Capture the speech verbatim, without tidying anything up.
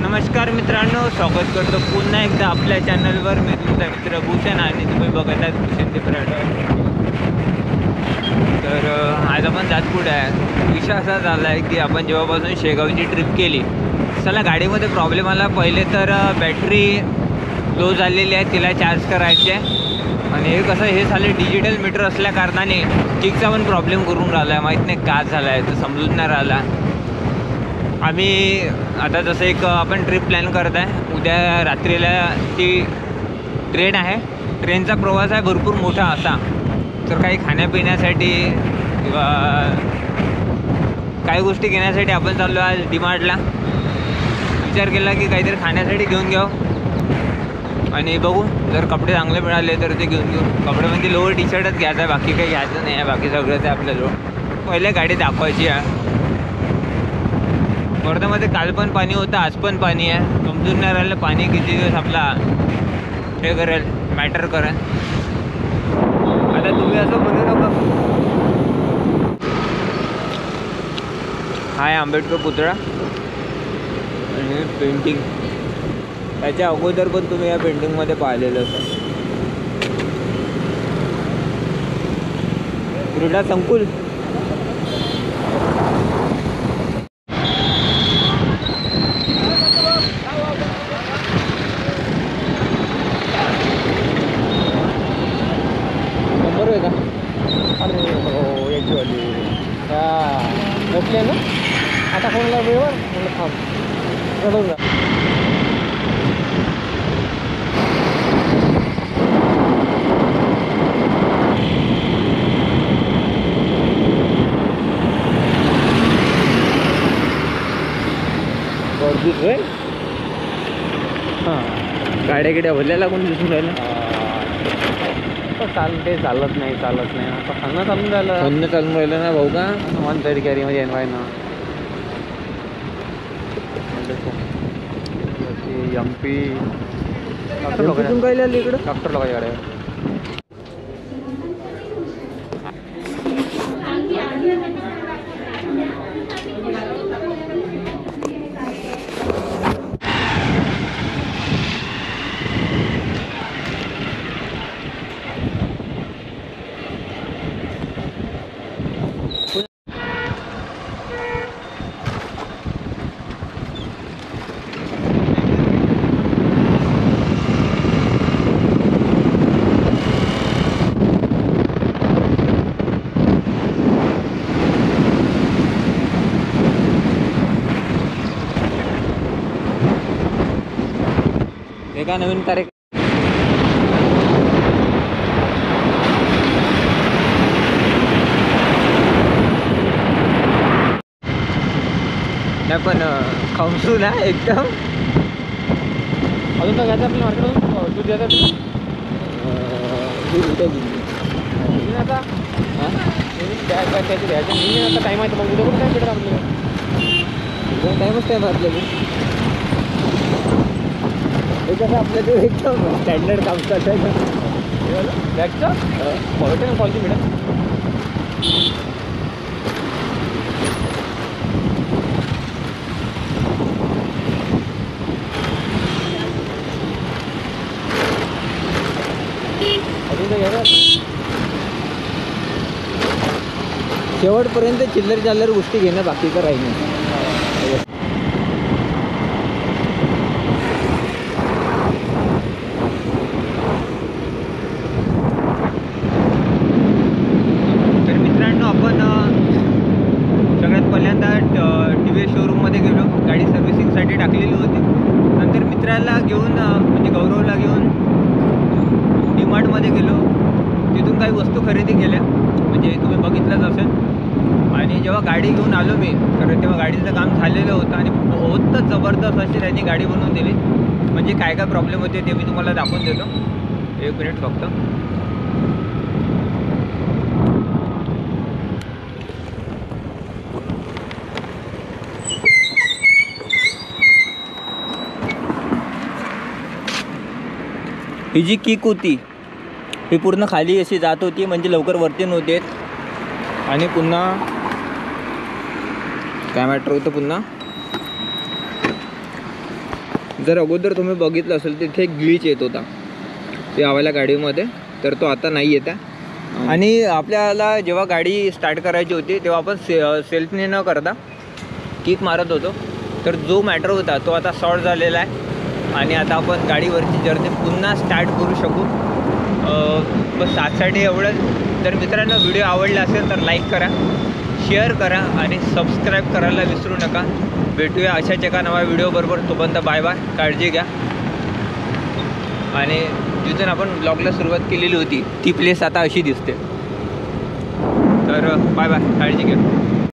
नमस्कार मित्रांनो, स्वागत करतो पुन्हा एकदा आपल्या चॅनलवर. मी तुमचा मित्र भूषण आणि तुम्ही बघत आहात भूषण दिपराडे. तर आज आपण जातपूड आहे. विषय असा झाला आहे की आपण जेव्हापासून शेगावची ट्रिप केली, चला गाडीमध्ये प्रॉब्लेम आला. पहिले तर बॅटरी लो झालेली आहे, तिला चार्ज करायचे. आणि हे कसं हे झाले डिजिटल मीटर असल्या कारणाने किकचा पण प्रॉब्लेम करून राहिला आहे. माहीत नाही का झाला आहे, तर समजून नाही राहिला. आम्ही आता जसं एक आपण ट्रिप प्लॅन करत आहे. उद्या रात्रीला ती ट्रेन आहे. ट्रेनचा प्रवास आहे भरपूर मोठा असा. तर काही खाण्यापिण्यासाठी किंवा काही गोष्टी घेण्यासाठी आपण चाललो आज डीमार्टला. विचार केला की काहीतरी खाण्यासाठी घेऊन घ्यावं आणि बघू, जर कपडे चांगले मिळाले तर ते घेऊन घेऊ. कपडे म्हणजे लोअर टी शर्टच घ्यायचं आहे, बाकी काही घ्यायचं नाही आहे. बाकी सगळंच आहे आपल्याजवळ. पहिले गाडी दाखवायची आहे. वर्ध्यामध्ये काल पण पाणी होतं, आज पण पाणी आहे. समजून नाही राहिलं पाणी किती दिवस आपला हे करेल, मॅटर करेल. आता तुम्ही असं म्हणू नका. हा आहे आंबेडकर पुतळा आणि पेंटिंग. त्याच्या अगोदर पण तुम्ही या पेंटिंगमध्ये पाहिलेलं असेल. क्रीडा संकुल. बसले ना आता कोणाला वेळवर म्हणलं थांब रडून जा. गर्दीच रे. हां, गाड्या गिड्या भरल्या लागून दिसून राहिल्या. चालते चालत नाही चालत नाही आता खाणं चालून राहिलं. खाणं चालून राहिलं ना भाऊ का. वन साईड कॅरीमध्ये एन वाय ना एम पी डॉक्टर लोक इकडं डॉक्टर लोकांच्या गाड्या. एका नवीन तारीख नाही पण खाऊसू ना एकदम. अजून तर घ्यायचं आपल्या मार्केटमधून दूध द्यायचं आता. हां त्याची द्यायचं मी आता टाईम आहे. मग उद्या पण काय भेटत आपल्याला टाईमच टाईम आपल्याला. हे कसं आपल्याकडे एकदम स्टँडर्ड काम करायचं. बॅगचं क्वालिटी ना क्वालिटी मिळेल. अजून तर घ्यायला शेवटपर्यंत चिल्लर चाल्लर गोष्टी घेणं बाकीचं राहील. टी व्ही एस शोरूममध्ये गेलो. गाडी सर्व्हिसिंगसाठी टाकलेली होती. नंतर मित्राला घेऊन म्हणजे गौरवला घेऊन डीमार्टमध्ये गेलो. तिथून काही वस्तू खरेदी केल्या, म्हणजे तुम्ही बघितलंच असेल. आणि जेव्हा गाडी घेऊन आलो मी, तर तेव्हा गाडीचं काम झालेलं होतं आणि बहुतच जबरदस्त अशी त्यांनी गाडी बनवून दिली. म्हणजे काय काय प्रॉब्लेम होते ते मी तुम्हाला दाखवून देतो. एक मिनिट फक्त. ही जी किक होती ही पूर्ण खाली अशी जात होती, म्हणजे लवकर वरती नव्हते. आणि पुन्हा काय मॅटर होतं, पुन्हा जर अगोदर तुम्ही बघितलं असेल तिथे एक ग्लिच येत होता ते आवायला गाडीमध्ये, तर तो आता नाही येत आहे. आणि आपल्याला जेव्हा गाडी स्टार्ट करायची होती तेव्हा आपण से सेल्फने न करता किक मारत होतो, तर जो मॅटर होता तो आता सॉल्व झालेला आहे आणि आता आपण गाडीवरची जर्नी पुन्हा स्टार्ट करू शकू. बस आजसाठी एवढंच. जर मित्रांनो व्हिडिओ आवडला असेल तर लाईक करा, शेअर करा आणि सबस्क्राईब करायला विसरू नका. भेटूया अशाच एका नवा व्हिडिओबरोबर. तोपर्यंत बाय बाय, काळजी घ्या. आणि जिथून आपण ब्लॉगला सुरुवात केलेली होती ती प्लेस आता अशी दिसते. तर बाय बाय, काळजी घ्या.